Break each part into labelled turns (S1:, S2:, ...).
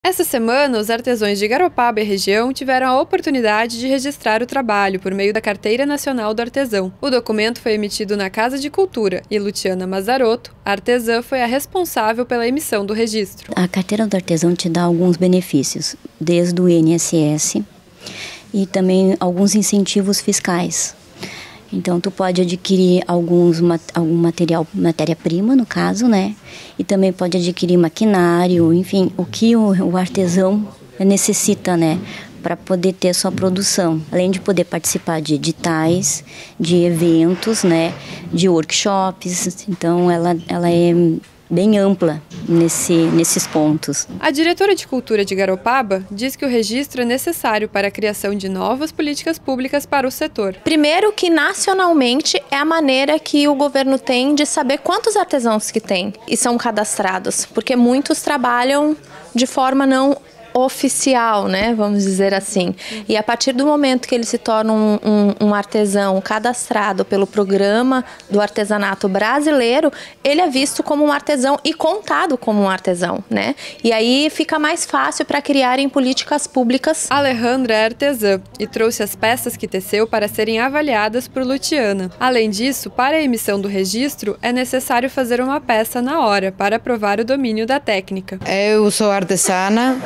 S1: Essa semana, os artesãos de Garopaba e região tiveram a oportunidade de registrar o trabalho por meio da Carteira Nacional do Artesão. O documento foi emitido na Casa de Cultura e Luciana Mazarotto, a artesã, foi a responsável pela emissão do registro.
S2: A Carteira do Artesão te dá alguns benefícios, desde o INSS e também alguns incentivos fiscais. Então, tu pode adquirir algum matéria-prima, no caso, né? E também pode adquirir maquinário, enfim, o que o artesão necessita, né? Para poder ter sua produção. Além de poder participar de editais, de eventos, né? De workshops. Então, ela é bem ampla nesses pontos.
S1: A diretora de Cultura de Garopaba diz que o registro é necessário para a criação de novas políticas públicas para o setor.
S3: Primeiro que nacionalmente é a maneira que o governo tem de saber quantos artesãos que tem e são cadastrados, porque muitos trabalham de forma não oficial, né, vamos dizer assim. E a partir do momento que ele se torna um artesão cadastrado pelo Programa do Artesanato Brasileiro, ele é visto como um artesão e contado como um artesão, né? E aí fica mais fácil para criarem políticas públicas.
S1: Alejandra é artesã e trouxe as peças que teceu para serem avaliadas por Luciana. Além disso, para a emissão do registro, é necessário fazer uma peça na hora para provar o domínio da técnica.
S4: Eu sou artesana,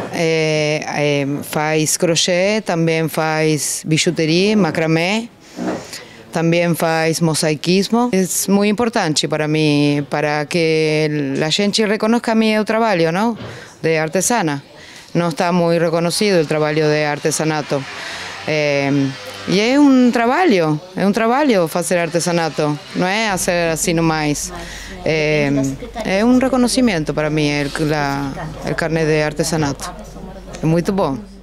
S4: faz crochê, também faz bijuteria, macramé, também faz mosaicismo. É muito importante para mim, para que a gente reconozca meu trabalho, não? De artesana. Não está muito reconhecido o trabalho de artesanato. E é um trabalho fazer artesanato, não é fazer assim mais. É um reconhecimento para mim, o carnet de artesanato. É muito bom.